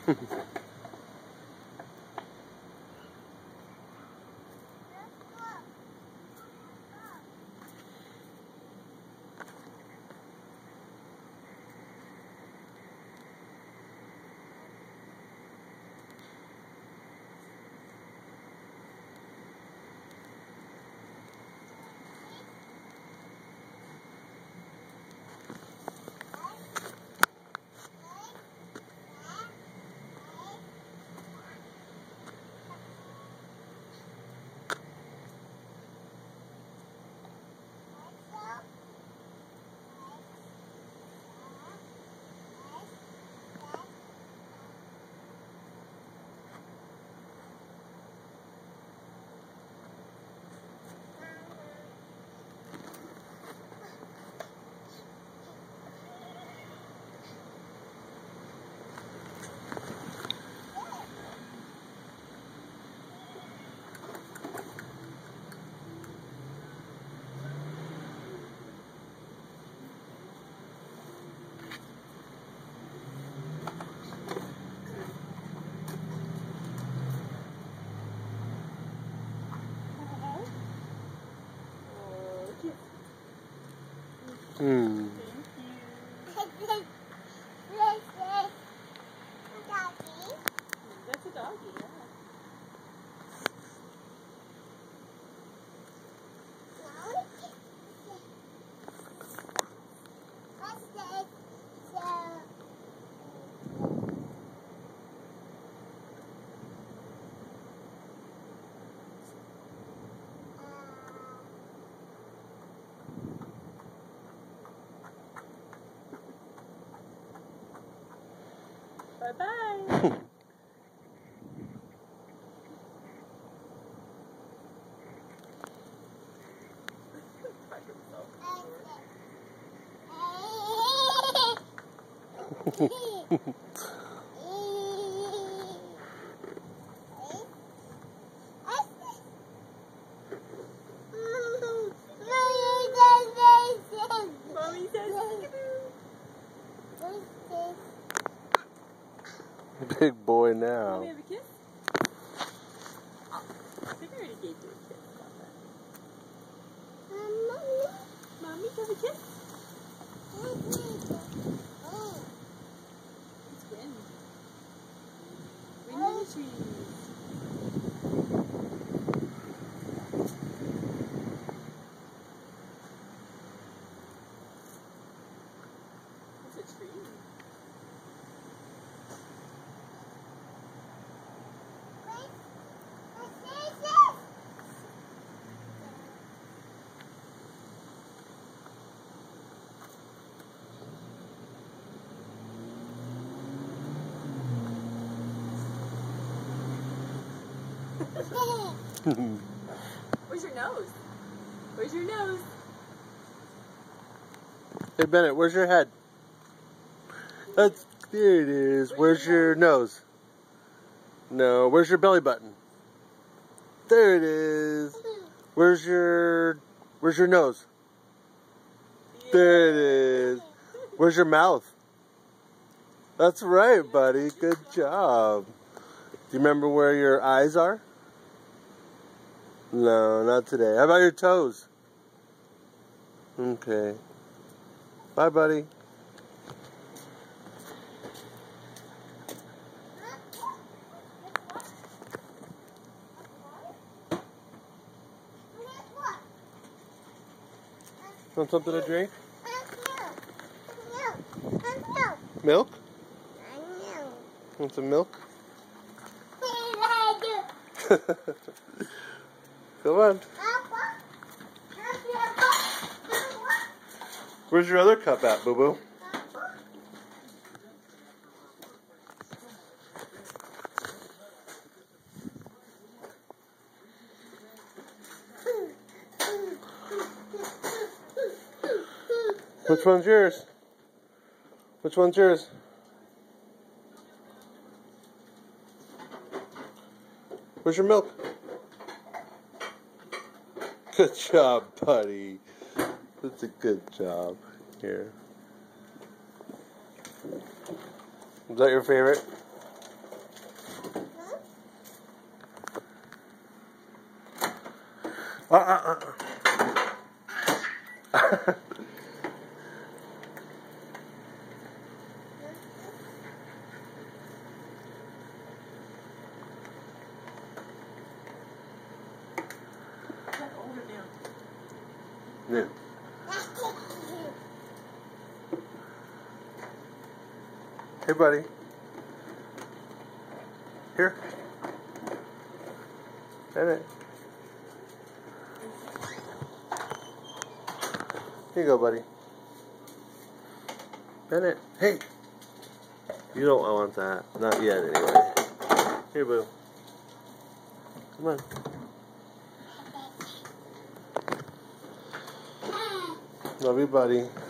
Hmm. That's a doggy, yeah. Bye-bye. Mommy says Big boy now. Mommy, have a kiss? Oh, I think I already gave you a kiss. Mommy, have a kiss? It's wind. Wind in the trees. It's a tree. Where's your nose? Where's your nose? Hey Bennett, where's your head? There it is. Where's your nose? No, where's your belly button? There it is. Where's your nose? Yeah. There it is. Where's your mouth? That's right, buddy. Good job. Do you remember where your eyes are? No, not today. How about your toes? Okay. Bye, buddy. Want something to drink? Milk? Want some milk? Come on. Where's your other cup at, boo-boo? Which one's yours? Which one's yours? Where's your milk? Good job, buddy. That's a good job. Here. Is that your favorite? Yeah. Hey, buddy. Here. Bennett. Here you go, buddy. Bennett. Hey. You don't want that. Not yet, anyway. Here, boo. Come on. Love you, buddy.